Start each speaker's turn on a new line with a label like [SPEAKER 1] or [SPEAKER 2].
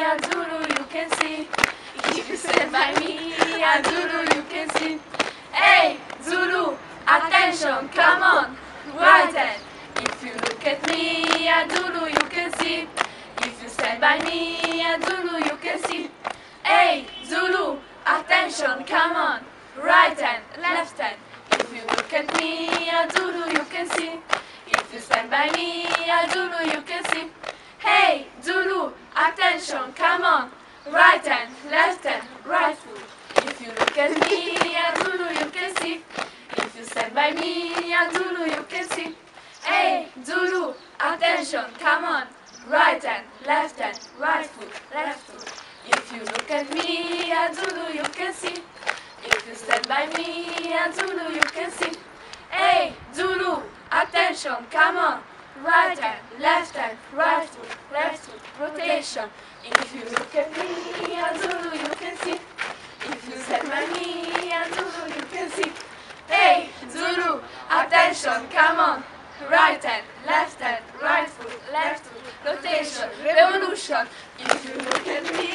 [SPEAKER 1] a Zulu, you can see. If you stand by me, a Zulu, you can see. Hey, Zulu, attention, come on, right hand. If you look at me, a Zulu, you can see. If you stand by me, a Zulu, you can see. Hey, Zulu, attention, come on, right hand, left hand. If you look at me, a Zulu, you can see. If you stand by me, a Zulu, you can see. Hey, Zulu, attention, come on, right hand, left hand, right foot. If you look at me, a Zulu, you can see. If you stand by me, a Zulu, you can see. Hey, Zulu, attention, come on, right hand, right foot, left foot. If you look at me, a Zulu, you can see. If you stand by me, a Zulu, you can see. Hey, Zulu, attention, come on, right hand, right foot, rotation. If you look at me, a Zulu, you can see. If you stand by me, a Zulu, you can see. Hey, Zulu, attention, come on, right hand, right foot, rotation, revolution. If you look at me,